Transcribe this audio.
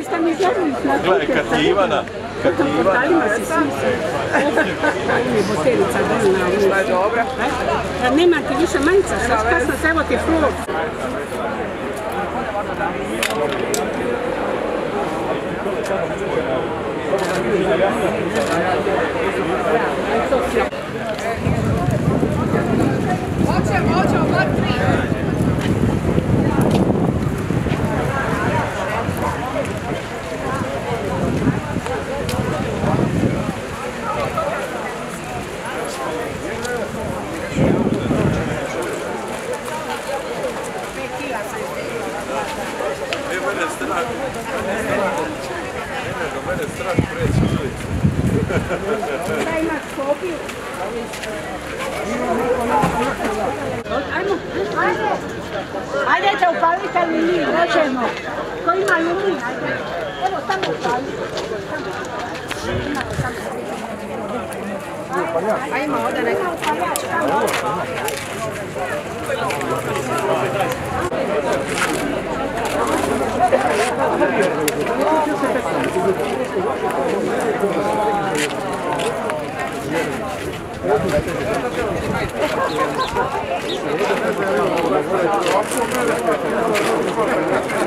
zaista mi želim na gledaj, kad je Ivana, si svi botelica delna. Šta je dobra? Nema ti više majica, šta kasno, evo ti flor. Hoćemo, bar 3. Mene strah preći ulicu. Da imaš kopiju. Ajde, upalite li mi, hoćemo. Ko ima lumi, ajde. Evo, tamo upalite. A ima ovdje neka upaljačka. Thank you.